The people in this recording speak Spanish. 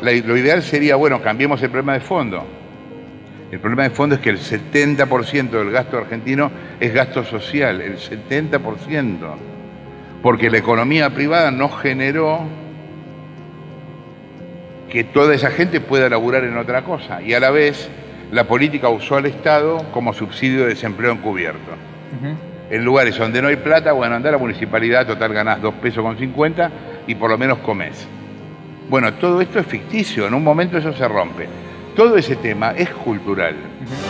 lo ideal sería, bueno, cambiemos el problema de fondo. El problema de fondo es que el 70% del gasto argentino es gasto social, el 70%. Porque la economía privada no generó que toda esa gente pueda laburar en otra cosa. Y a la vez, la política usó al Estado como subsidio de desempleo encubierto. En lugares donde no hay plata, bueno, anda a la municipalidad, total ganás 2,50 pesos y por lo menos comés. Bueno, todo esto es ficticio, en un momento eso se rompe. Todo ese tema es cultural.